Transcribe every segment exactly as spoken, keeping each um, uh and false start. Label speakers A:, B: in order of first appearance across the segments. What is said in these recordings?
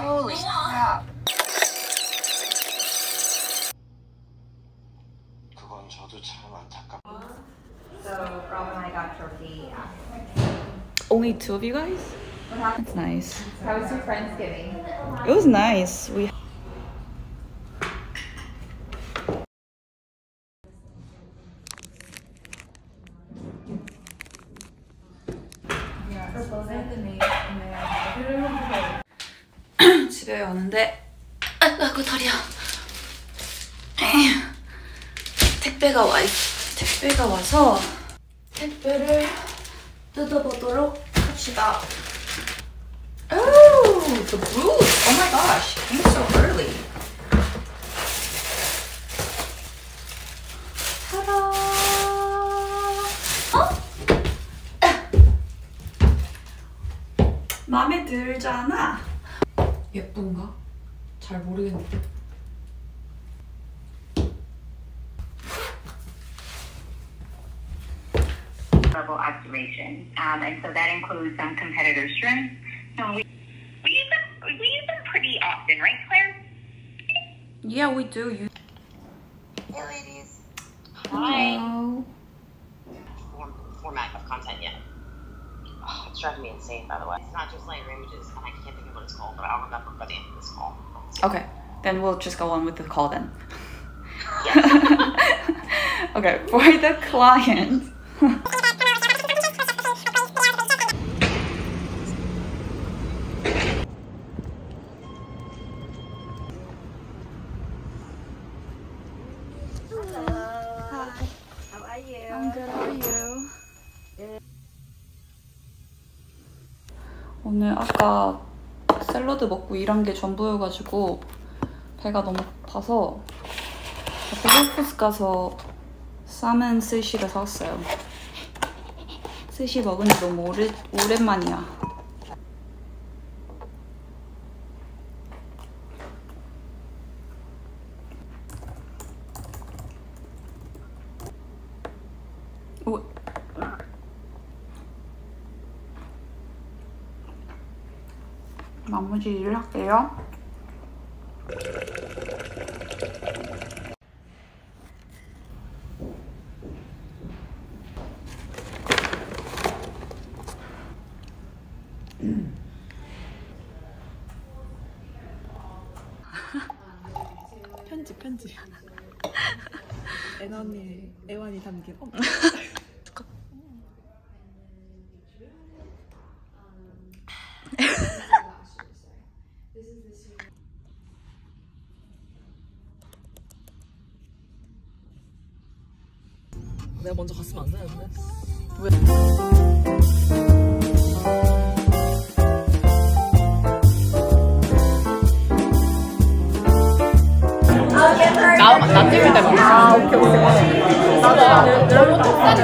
A: Holy crap.
B: 그건 저도 참 안타깝고.
A: So Rob and I got turkey.
C: Only two of you guys? That's nice.
A: How was your Friendsgiving?
C: It was nice. We 집에 왔는데 아이고 다리야. 택배가 와 택배가 와서 택배를 뜯어보도록 합시다. Oh, the boots! Oh my gosh, it came so early. Ta-da! 어? 마음에 들잖아. 예쁜가? 잘 모르겠는데.
D: level activation, um, and so that includes some competitor strength. So we, we use them. We use them pretty often, right, Claire?
C: Yeah, we do. You.
E: Hey, ladies.
C: Hello.
E: Form, format of content yet. Oh, it's driving me insane, by the way. It's not just Lightroom images, and I can't think of what it's called, but I'll remember by the end of this call.
C: Okay, then we'll just go on with the call then.
E: Yes.
C: Okay, for the client. 오늘 아까 샐러드 먹고 일한 게 전부여가지고 배가 너무 고파서 홀푸드 가서 싸면 스시를 사왔어요. 스시 먹은 지 너무 오래, 오랜만이야. 오. 마무리를 할게요.
F: 편집 편집. 애완이 애완이 담긴. 어. 내가 먼저 갔으면 안 되는데. 왜?
A: 나, 나 찍을 때만. 아, 오케이, 오케이. 나도 너무 턱살이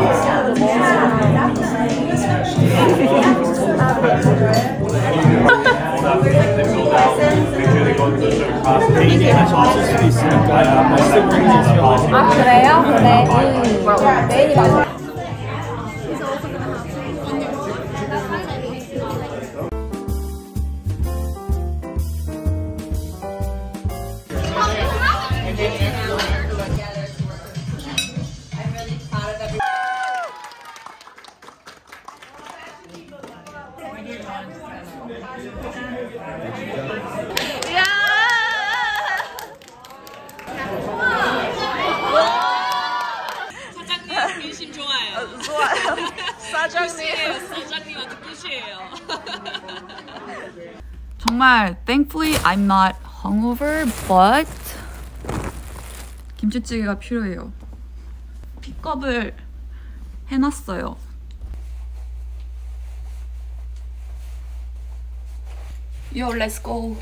A: 아, 그래요? 네. 음. 메인이 맞아요.
F: 사장님 인심 좋아요.
C: 좋아요. 사장님.
F: 사장님한테 끝이에요.
C: 정말 thankfully I'm not hungover, but 김치찌개가 필요해요. 픽업을 해놨어요. Yo, let's go.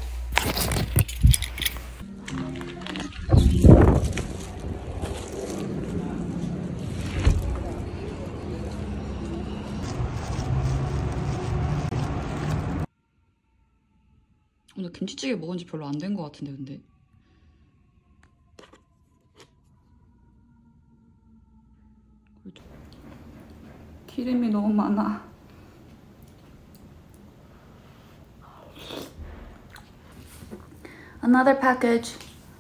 C: 오늘 김치찌개 먹은 지 별로 안 된 것 같은데 근데 기름이 너무 많아. Another package.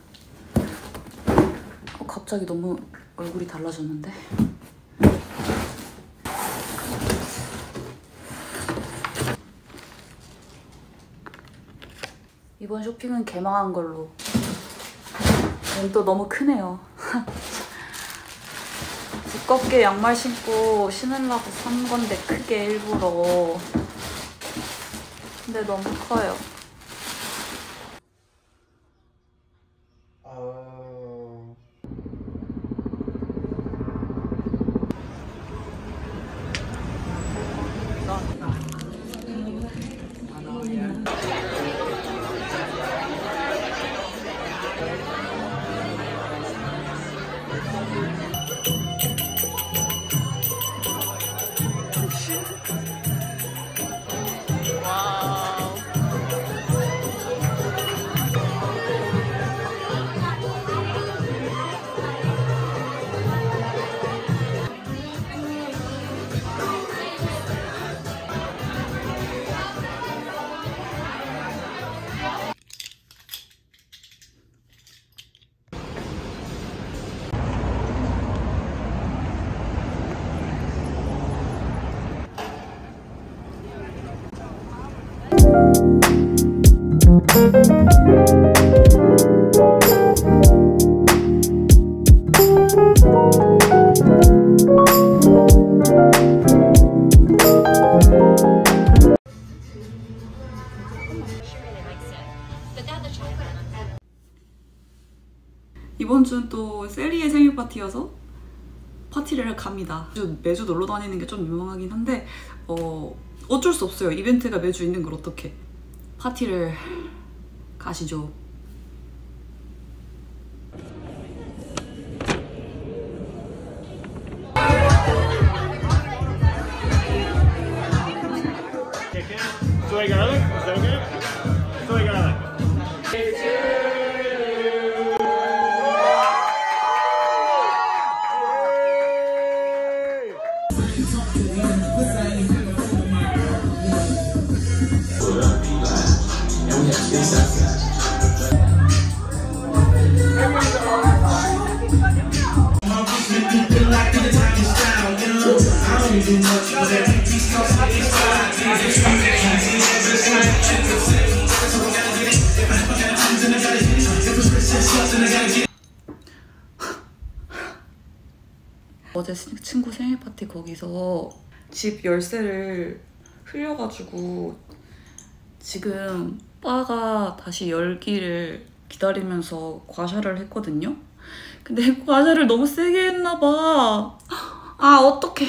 C: 어, 갑자기 너무 얼굴이 달라졌는데? 이번 쇼핑은 개망한 걸로. 얘는 또 너무 크네요. 두껍게 양말 신고 신으려고 산 건데 크게 일부러. 근데 너무 커요.
B: 어...
C: 이번 주는 또 셀리의 생일 파티여서 파티를 갑니다. 매주, 매주 놀러 다니는 게 좀 유명하긴 한데 어, 어쩔 수 없어요. 이벤트가 매주 있는 걸 어떻게. 파티를 가시죠.
G: Soy garlic? Is that okay? Soy garlic.
C: 어제 친구 생일 파티 거기서 집 열쇠를 흘려가지고 지금 바가 다시 열기를 기다리면서 과샤를 했거든요? 근데 과샤를 너무 세게 했나봐. 아 어떡해.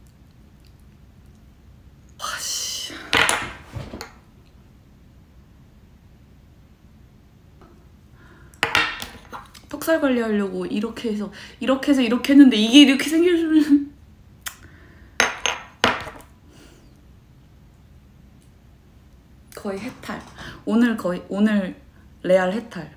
C: 와씨. 턱살 관리하려고 이렇게 해서 이렇게 해서 이렇게 했는데 이게 이렇게 생겨주면 거의 해탈. 오늘 거의 오늘 레알 해탈.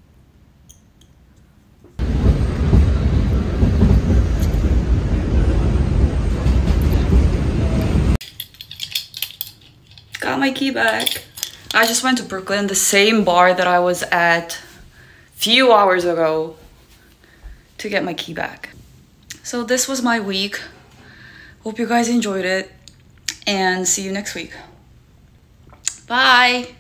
C: Got my key back. I just went to Brooklyn, the same bar that I was at few hours ago, to get my key back. So this was my week. Hope you guys enjoyed it and see you next week. Bye.